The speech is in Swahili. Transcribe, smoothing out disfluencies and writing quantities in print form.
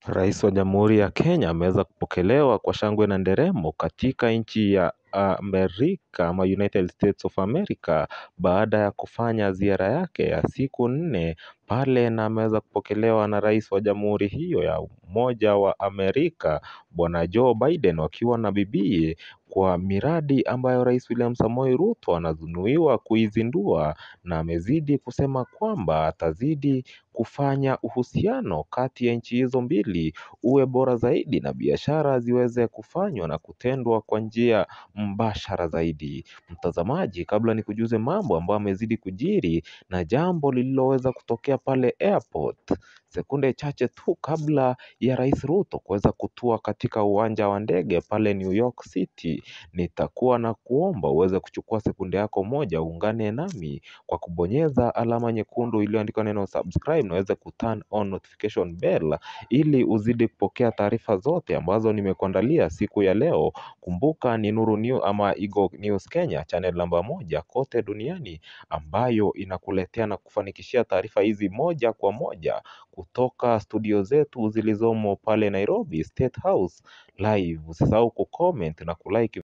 Rais wa Jamhuri ya Kenya ameweza kupokelewa kwa shangwe na nderemo katika nchi ya Amerika ama United States of America baada ya kufanya ziara yake ya siku 4 pale, na ameweza kupokelewa na rais wa jamhuri hiyo ya Umoja wa Amerika Bwana Joe Biden wakiwa na bibiye kwa miradi ambayo Rais William Samoei Ruto ananuiwa kuizindua, na amezidi kusema kwamba atazidi kufanya uhusiano kati ya nchi hizo mbili uwe bora zaidi na biashara ziweze kufanywa na kutendwa kwa njia mbashara zaidi. Mtazamaji, kabla nikujuze mambo ambayo amezidi kujiri na jambo lililoweza kutokea pale airport sekunde chache tu kabla ya Rais Ruto kuweza kutua katika uwanja wa ndege pale New York City, nitakuwa na kuomba uweze kuchukua sekunde yako moja uungane nami kwa kubonyeza alama nyekundu iliyoandikwa neno subscribe na uweze kuturn on notification bell ili uzidi kupokea taarifa zote ambazo nimekuandalia siku ya leo. Kumbuka ni Nuru News ama Eagle News Kenya, channel namba 1 kote duniani ambayo inakuletea na kufanikishia taarifa hizi moja kwa moja kutoka studio zetu zilizomo pale Nairobi State House live. Usisahau kucomment na kulike